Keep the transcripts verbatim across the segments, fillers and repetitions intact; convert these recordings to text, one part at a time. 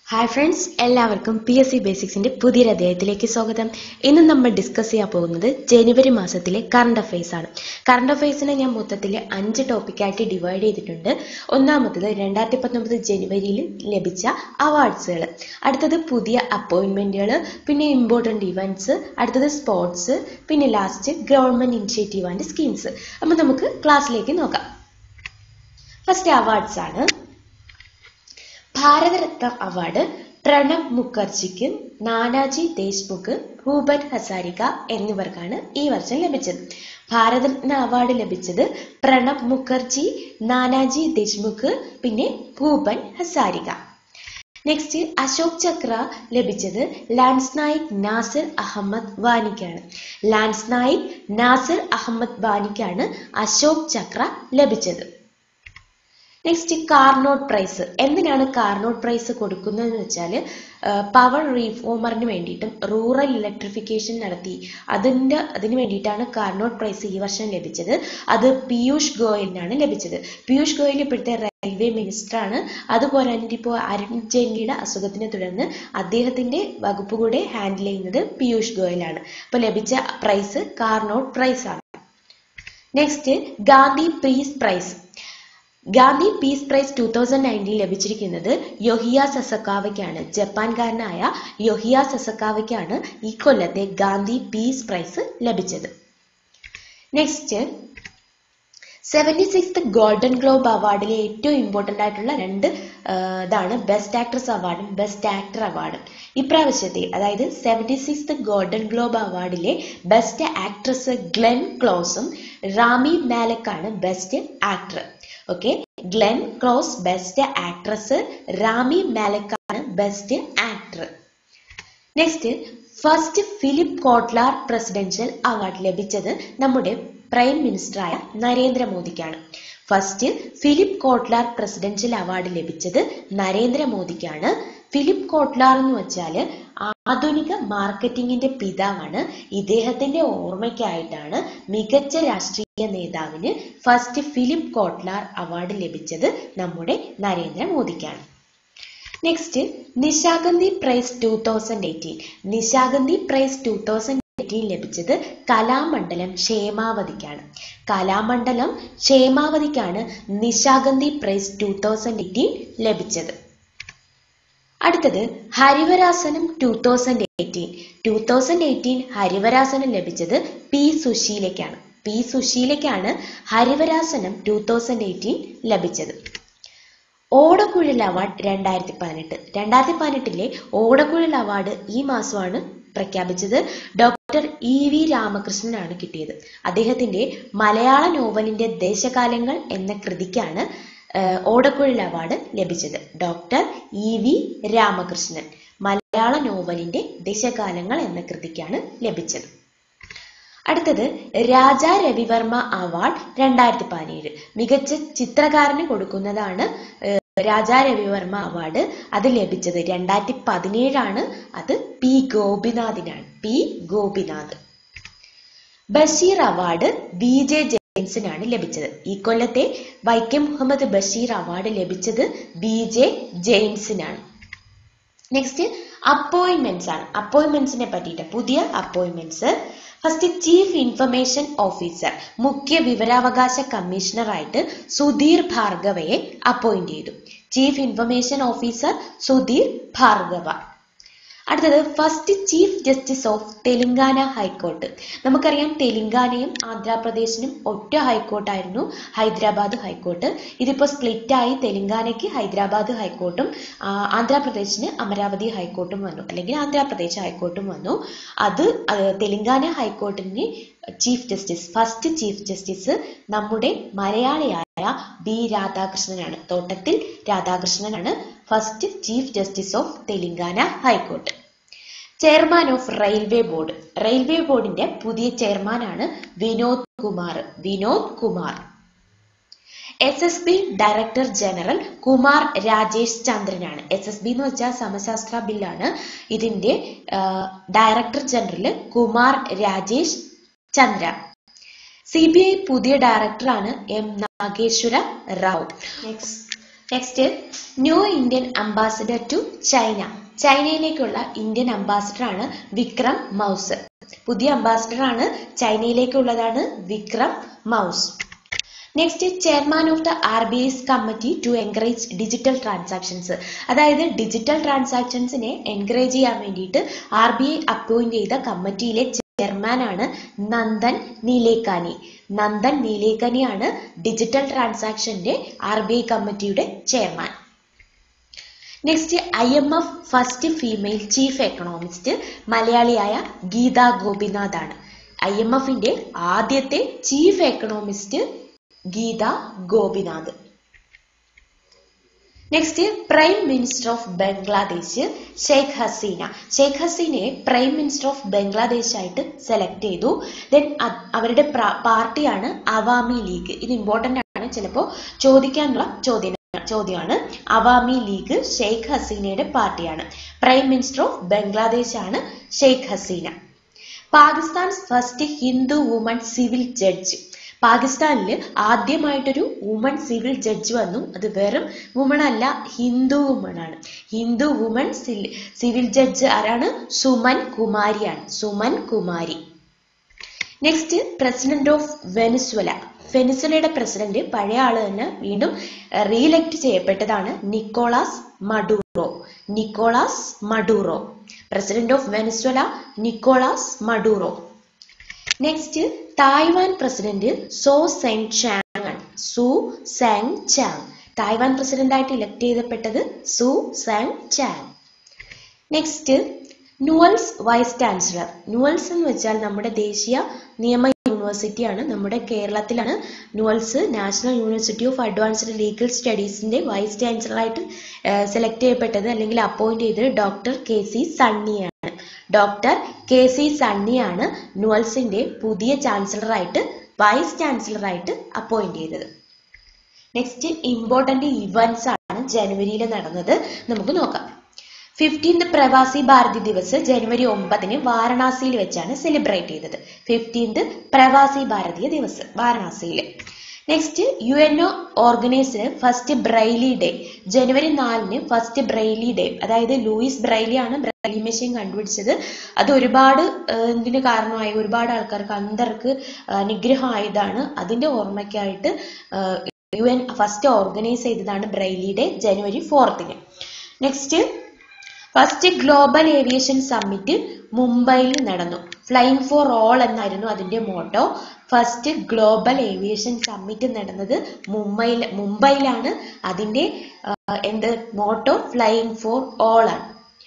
Hi friends, എല്ലാവർക്കും P S C ബേസിക്സിന്റെ പുതിയൊരു അധ്യായത്തിലേക്ക് സ്വാഗതം. ഇന്ന് നമ്മൾ ഡിസ്കസ് ചെയ്യാൻ പോകുന്നത് ജനുവരി മാസത്തിലെ കറണ്ട് അഫയേഴ്സ് ആണ്. കറണ്ട് അഫയേഴ്സിനെ ഞാൻ മൊത്തത്തിൽ അഞ്ച് ടോപ്പിക്കായിട്ട് ഡിവൈഡ് ചെയ്തിട്ടുണ്ട്. ഒന്നാമത്തത് രണ്ടായിരത്തി പത്തൊമ്പത് ജനുവരിയിൽ ലഭിച്ച അവാർഡ്സുകൾ, അടുത്തത് പുതിയ അപ്പോയിൻമെന്റുകൾ, പിന്നെ ഇമ്പോർട്ടൻ്റ് ഇവന്റ്സ്, അടുത്തത് സ്പോർട്സ്, പിന്നെ last government initiative and schemes. അപ്പം നമുക്ക് ക്ലാസ്സിലേക്ക് നോക്കാം. ഫസ്റ്റ് അവാർഡ്സ് ആണ്. ഭാരതരത്ന അവാർഡ് പ്രണബ് മുഖർജിക്ക്, നാനാജി ദേശ്മുഖ്, ഭൂപൻ ഹസാരിക എന്നിവർക്കാണ് ഈ വർഷം ലഭിച്ചത്. ഭാരതരത്ന അവാർഡ് ലഭിച്ചത് പ്രണബ് മുഖർജി, നാനാജി ദേശ്മുഖ്, പിന്നെ ഭൂപൻ ഹസാരിക. നെക്സ്റ്റ് അശോക് ചക്ര ലഭിച്ചത് ലാൻസ് നായിക് നാസിർ അഹമ്മദ് വാനിക്കാണ്. ലാൻസ് നായിക് നാസിർ അഹമ്മദ് വാനിക്കാണ് അശോക് ചക്ര ലഭിച്ചത്. Next Carnot prize. എന്തിനാണ് കാർനോട്ട് പ്രൈസ് കൊടുക്കുന്നതെന്ന് വെച്ചാൽ പവർ റീഫോമറിന് വേണ്ടിയിട്ടും റൂറൽ ഇലക്ട്രിഫിക്കേഷൻ നടത്തി അതിൻ്റെ അതിന് വേണ്ടിയിട്ടാണ് കാർനോട്ട് പ്രൈസ് ഈ വർഷം ലഭിച്ചത്. അത് പീയൂഷ് ഗോയലിനാണ് ലഭിച്ചത്. പീയൂഷ് ഗോയൽ ഇപ്പോഴത്തെ റെയിൽവേ മിനിസ്റ്ററാണ്. അതുപോലെ തന്നെ ഇപ്പോൾ അരുൺ ജെയ്റ്റ്ലിയുടെ അസുഖത്തിനെ തുടർന്ന് അദ്ദേഹത്തിന്റെ വകുപ്പ് കൂടെ ഹാൻഡിൽ ചെയ്യുന്നത് പീയൂഷ് ഗോയലാണ്. അപ്പോൾ ലഭിച്ച പ്രൈസ് കാർനോട്ട് പ്രൈസ് ആണ്. Next Gandhi peace prize. Gandhi peace prize two thousand nineteen ലഭിച്ചിരിക്കുന്നത് യൊഹിയ സസക്കാവയ്ക്കാണ്. ജപ്പാൻകാരനായ യൊഹിയ സസക്കാവയ്ക്കാണ് ഈ കൊല്ലത്തെ ഗാന്ധി പീസ് പ്രൈസ് ലഭിച്ചത്. Next seventy sixth golden globe അവാർഡിലെ ഏറ്റവും ഇമ്പോർട്ടൻ്റ് ആയിട്ടുള്ള രണ്ട് ഇതാണ് ബെസ്റ്റ് ആക്ട്രസ് അവാർഡും ബെസ്റ്റ് ആക്ടർ അവാർഡും. ഇപ്രാവശ്യത്തെ അതായത് സെവൻറ്റി സിക്സ്ത് ഗോൾഡൻ ഗ്ലോബ് അവാർഡിലെ ബെസ്റ്റ് ആക്ട്രസ് ഗ്ലെൻ ക്ലോസും റാമി മാലക്കാണ് best actor. Okay, Glenn Close best actress, Rami മാലക്കാണ് best actor. Next first Philip Kotler presidential award ലഭിച്ചത് നമ്മുടെ പ്രൈം മിനിസ്റ്ററായ നരേന്ദ്രമോദിക്കാണ്. First Philip Kotler presidential award ലഭിച്ചത് നരേന്ദ്രമോദിക്കാണ്. ഫിലിപ്പ് കോട്ട്ലാർ എന്ന് വെച്ചാൽ ആധുനിക മാർക്കറ്റിംഗിന്റെ പിതാവാണ്. ഇദ്ദേഹത്തിന്റെ ഓർമ്മയ്ക്കായിട്ടാണ് മികച്ച രാഷ്ട്രീയ നേതാവിന് ഫസ്റ്റ് ഫിലിപ്പ് കോട്ട്ലാർ അവാർഡ് ലഭിച്ചത് നമ്മുടെ നരേന്ദ്രമോദിക്കാണ്. Next Nishagandhi prize two thousand eighteen. Nishagandhi prize two thousand eighteen ലഭിച്ചത് കലാമണ്ഡലം ക്ഷേമാവതിക്കാണ്. കലാമണ്ഡലം ക്ഷേമാവതിക്കാണ് Nishagandhi prize two thousand eighteen ലഭിച്ചത്. അടുത്തത് Harivarasanam two thousand eighteen. Two thousand eighteen Harivarasanam ലഭിച്ചത് പി സുശീലയ്ക്കാണ്. പി സുശീലയ്ക്കാണ് ഹരിവരാസനം ടൂ തൗസൻഡ് എയ്റ്റീൻ ലഭിച്ചത്. ഓടക്കുഴൽ അവാർഡ് രണ്ടായിരത്തി പതിനെട്ട്. രണ്ടായിരത്തി പതിനെട്ടിലെ ഓടക്കുഴൽ അവാർഡ് ഈ മാസമാണ് പ്രഖ്യാപിച്ചത്. ഡോക്ടർ ഇ വി രാമകൃഷ്ണനാണ് കിട്ടിയത്. അദ്ദേഹത്തിന്റെ മലയാള നോവലിന്റെ ദേശകാലങ്ങൾ എന്ന കൃതിക്കാണ് ഓടക്കുഴൽ അവാർഡ് ലഭിച്ചത്. ഡോക്ടർ ഇ വി രാമകൃഷ്ണൻ മലയാള നോവലിന്റെ ദേശകാലങ്ങൾ എന്ന കൃതിക്കാണ് ലഭിച്ചത്. അടുത്തത് രാജാ രവിവർമ്മ അവാർഡ് രണ്ടായിരത്തി പതിനേഴ്. മികച്ച ചിത്രകാരന് കൊടുക്കുന്നതാണ് രാജാ രവിവർമ്മ അവാർഡ്. അത് ലഭിച്ചത് രണ്ടായിരത്തി പതിനേഴാണ്. അത് പി ഗോപിനാഥിനാണ്. P Gopinath. Basheer award V J ജെയിംസിനാണ് ലഭിച്ചത്. ഈ കൊല്ലത്തെ വൈക്കം മുഹമ്മദ് ബഷീർ അവാർഡ് ലഭിച്ചത് ബി ജെ ജെയിംസിനാണ്. നെക്സ്റ്റ് അപ്പോയിന്റ്മെന്റ്സ് ആണ്. അപ്പോയിന്റ്മെന്റ്സിനെ പറ്റിയിട്ട് പുതിയ appointments. First chief information officer, മുഖ്യ വിവരാവകാശ കമ്മീഷണറായിട്ട് സുധീർ ഭാർഗവയെ അപ്പോയിന്റ് ചെയ്തു. Chief information officer Sudhir Bhargava. അടുത്തത് first chief justice of Telangana high court. നമുക്കറിയാം തെലങ്കാനയും ആന്ധ്രാപ്രദേശിനും ഒറ്റ ഹൈക്കോർട്ടായിരുന്നു ഹൈദരാബാദ് ഹൈക്കോർട്ട്. ഇതിപ്പോ സ്പ്ലിറ്റ് ആയി തെലങ്കാനയ്ക്ക് ഹൈദരാബാദ് ഹൈക്കോർട്ടും ആന്ധ്രാപ്രദേശിന് അമരാവതി ഹൈക്കോർട്ടും വന്നു, അല്ലെങ്കിൽ ആന്ധ്രാപ്രദേശ് ഹൈക്കോർട്ടും വന്നു. അത് തെലങ്കാന ഹൈക്കോർട്ടിന് chief justice first chief justice നമ്മുടെ മലയാളിയായ ബി രാധാകൃഷ്ണനാണ്. തോട്ടത്തിൽ രാധാകൃഷ്ണനാണ് first chief justice of Telangana high court. Chairman of railway board. Railway ബോർഡിന്റെ പുതിയ ചെയർമാനാണ് Vinod Kumar. Vinod Kumar. S S B director general Kumar Rajesh ചന്ദ്രനാണ്. എസ് എസ് ബി എന്ന് വെച്ചാൽ സമശാസ്ത്ര ബില്ലാണ്. ഇതിന്റെ director general Kumar Rajesh Chandra. C B I പുതിയ ഡയറക്ടറാണ് M Nageswara Rao. Next next, new Indian ambassador to China. ചൈനയിലേക്കുള്ള ഇന്ത്യൻ അംബാസിഡർ ആണ് വിക്രം മൗസ്. പുതിയ അംബാസിഡർ ആണ് ചൈനയിലേക്കുള്ളതാണ് വിക്രം മൗസ്. Next, chairman of the R B I's committee to encourage digital transactions. അതായത് ഡിജിറ്റൽ ട്രാൻസാക്ഷൻസിനെ എൻകറേജ് ചെയ്യാൻ വേണ്ടിയിട്ട് ആർ ബി ഐ അപ്പോയിന്റ് ചെയ്ത കമ്മിറ്റിയിലെ ചെയർമാൻ ആണ് നന്ദൻ നീലേക്കാനി. നന്ദൻ നീലേക്കാനിയാണ് ഡിജിറ്റൽ ട്രാൻസാക്ഷന്റെ ആർ ബി ഐ കമ്മിറ്റിയുടെ chairman. Next, I M F first female chief economist മലയാളിയായ ഗീത ഗോപിനാഥ് ആണ്. ഐ എം എഫിന്റെ ആദ്യത്തെ chief economist Gita Gopinath. Next, prime minister of Bangladesh Sheikh Hasina. Sheikh ഹസീനയെ പ്രൈം മിനിസ്റ്റർ ഓഫ് ബംഗ്ലാദേശ് ആയിട്ട് സെലക്ട് ചെയ്തു. ദെൻ അവരുടെ പാർട്ടിയാണ് അവാമി ലീഗ്. ഇത് ഇമ്പോർട്ടന്റ് ആണ്, ചിലപ്പോൾ ചോദിക്കാനുള്ള ചോദ്യം ചോദ്യമാണ്. അവാമി ലീഗ് ഷെയ്ഖ് ഹസീനയുടെ പാർട്ടിയാണ്. പ്രൈം മിനിസ്റ്റർ ഓഫ് ബംഗ്ലാദേശ് ആണ് Sheikh Hasina. Pakistan first Hindu woman civil judge. പാകിസ്ഥാനിൽ ആദ്യമായിട്ടൊരു വുമൺ സിവിൽ ജഡ്ജ് വന്നു. അത് വെറും വുമൺ അല്ല, ഹിന്ദു വുമൺ ആണ്. ഹിന്ദു വുമൺ സിവിൽ ജഡ്ജ് ആരാണ്? സുമൻ കുമാരിയാണ്. Suman Kumari. Next, president of Venezuela. വെനിസ്വലയുടെ പ്രസിഡന്റ് പഴയ ആള് തന്നെ വീണ്ടും റീഇലക്ട് ചെയ്യപ്പെട്ടതാണ് Nicolas Maduro. Nicolas Maduro president of Venezuela Nicolas Maduro. Next, Taiwan president Su Tseng Chang ആണ്. Su Tseng Chang. Taiwan president ആയിട്ട് ഇലക്ട് ചെയ്യപ്പെട്ടത് Su Tseng Chang. Next, NUALS vice chancellor. NUALS എന്ന് വെച്ചാൽ നമ്മുടെ ദേശീയ നിയമ യൂണിവേഴ്സിറ്റിയാണ്. നമ്മുടെ കേരളത്തിലാണ് NUALS national university of advanced legal സ്റ്റഡീസിന്റെ വൈസ് ചാൻസലർ ആയിട്ട് സെലക്ട് ചെയ്യപ്പെട്ടത് അല്ലെങ്കിൽ അപ്പോയിന്റ് ചെയ്തത് ഡോക്ടർ കെ സി സണ്ണിയാണ്. ഡോക്ടർ കെ സി സണ്ണിയാണ് ന്യൂവൽസിന്റെ പുതിയ ചാൻസലർ ആയിട്ട് വൈസ് ചാൻസലർ ആയിട്ട് അപ്പോയിന്റ് ചെയ്തത്. നെക്സ്റ്റ്, ഇമ്പോർട്ടന്റ് ഇവന്റ്സ് ആണ് ജനുവരിയിൽ നടന്നത്. നമുക്ക് നോക്കാം. ഫിഫ്റ്റീൻത് പ്രവാസി ഭാരതി ദിവസ് ജനുവരി ഒമ്പതിന് വാരണാസിയിൽ വെച്ചാണ് സെലിബ്രേറ്റ് ചെയ്തത്. ഫിഫ്റ്റീൻത് പ്രവാസി ഭാരതീയ ദിവസ് വാരണാസിയിൽ. Next, U N O organised first Braille day. ജനുവരി നാലിന് ഫസ്റ്റ് ബ്രെയിലി ഡേ. അതായത് ലൂയിസ് ബ്രെയിലി ആണ് ബ്രെയിലി മെഷീൻ കണ്ടുപിടിച്ചത്. അത് ഒരുപാട് എന്തിന് കാരണമായി, ഒരുപാട് ആൾക്കാർക്ക് അന്ധർക്ക് അനുഗ്രഹമായതാണ്. അതിന്റെ ഓർമ്മയ്ക്കായിട്ട് യു എൻ ഫസ്റ്റ് ഓർഗനൈസ് ചെയ്തതാണ് ബ്രെയിലി ഡേ ജനുവരി ഫോർത്തിന്. Next, first global aviation summit മുംബൈയിൽ നടന്നു. ഫ്ലൈയിങ് ഫോർ ഓൾ എന്നായിരുന്നു അതിന്റെ motto. First global aviation summit നടന്നത് മുംബൈയിൽ മുംബൈയിലാണ്. അതിന്റെ എന്ത് മോട്ടോ? ഫ്ലൈയിങ് ഫോർ ഓൾ ആണ്.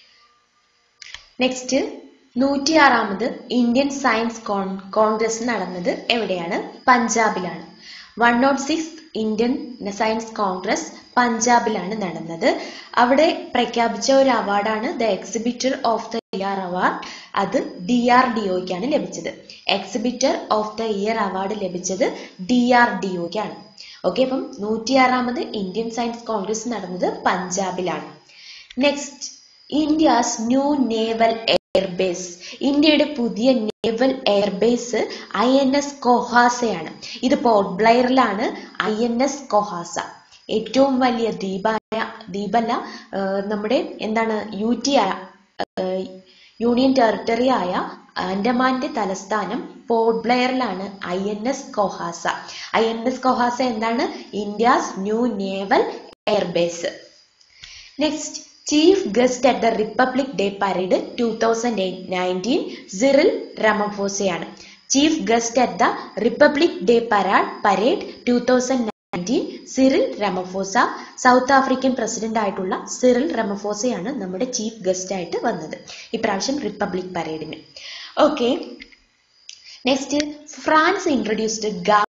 നെക്സ്റ്റ്, നൂറ്റി ആറാമത് ഇന്ത്യൻ സയൻസ് കോൺഗ്രസ് നടന്നത് എവിടെയാണ്? പഞ്ചാബിലാണ്. One nought six Indian science congress പഞ്ചാബിലാണ് നടന്നത്. അവിടെ പ്രഖ്യാപിച്ച ഒരു അവാർഡാണ് the exhibitor of the year award. അത് ഡി ആർ ഡി ഒക്കാണ് ലഭിച്ചത്. Exhibitor of the year award ലഭിച്ചത് ഡി ആർ ഡി ഒക്കാണ്. ഓക്കെ, അപ്പം നൂറ്റിയാറാമത് ഇന്ത്യൻ സയൻസ് കോൺഗ്രസ് നടന്നത് പഞ്ചാബിലാണ്. Next, India's new naval airbase. ഇന്ത്യയുടെ പുതിയ naval airbase I N S കൊഹാസയാണ്. ഇത് പോർട്ട് ബ്ലെയറിലാണ്. ഐ എൻ എസ് കൊഹാസ ഏറ്റവും വലിയ ദ്വീപായ ദ്വീപല്ല നമ്മുടെ എന്താണ് യു ടി യൂണിയൻ ടെറിട്ടറി ആയ ആൻഡമാന്റെ തലസ്ഥാനം പോർട്ട് ബ്ലെയറിലാണ് I N S Kohassa. I N S Kohassa എന്താണ്? India's new naval airbase. Next, chief guest at the republic day parade two thousand nineteen Cyril റമഫോസയാണ്. Chief guest at the republic day parade parade two thousand nineteen Cyril Ramaphosa. South African president Cyril സിറിൽ റമഫോസയാണ് നമ്മുടെ chief guest ആയിട്ട് വന്നത് ഇപ്രാവശ്യം republic പരേഡിന്. Okay, next, France introduced